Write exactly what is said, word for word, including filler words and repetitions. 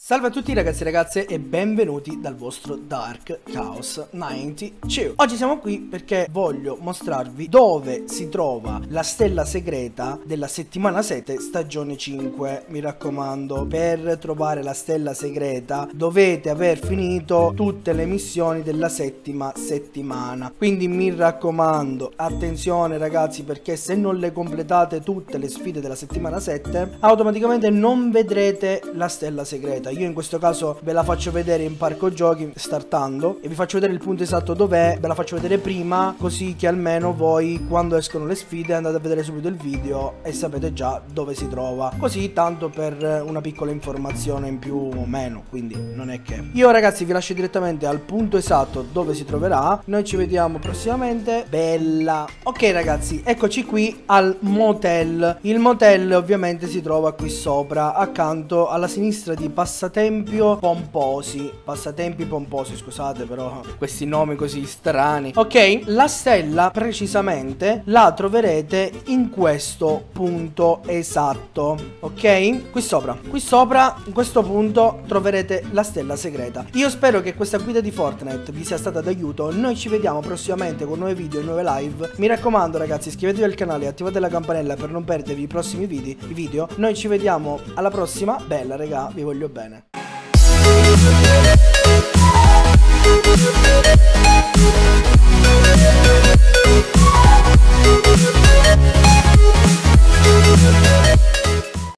Salve a tutti ragazzi e ragazze e benvenuti dal vostro Dark Chaos novantadue. Oggi siamo qui perché voglio mostrarvi dove si trova la stella segreta della settimana sette stagione cinque. Mi raccomando, per trovare la stella segreta dovete aver finito tutte le missioni della settima settimana. Quindi mi raccomando, attenzione ragazzi, perché se non le completate tutte le sfide della settimana sette automaticamente non vedrete la stella segreta. Io in questo caso ve la faccio vedere in parco giochi startando e vi faccio vedere il punto esatto dov'è, ve la faccio vedere prima, così che almeno voi quando escono le sfide andate a vedere subito il video e sapete già dove si trova, così tanto per una piccola informazione in più o meno. Quindi non è che io ragazzi vi lascio direttamente al punto esatto dove si troverà. Noi ci vediamo prossimamente. Bella. Ok ragazzi, eccoci qui al motel. Il motel ovviamente si trova qui sopra, accanto alla sinistra di Passatempo Pomposi. Passatempi Pomposi, scusate però questi nomi così strani. Ok, la stella precisamente la troverete in questo punto esatto. Ok, qui sopra. Qui sopra, in questo punto, troverete la stella segreta. Io spero che questa guida di Fortnite vi sia stata d'aiuto. Noi ci vediamo prossimamente con nuovi video e nuove live. Mi raccomando ragazzi, iscrivetevi al canale e attivate la campanella per non perdervi i prossimi video. Noi ci vediamo alla prossima. Bella raga, vi voglio bene.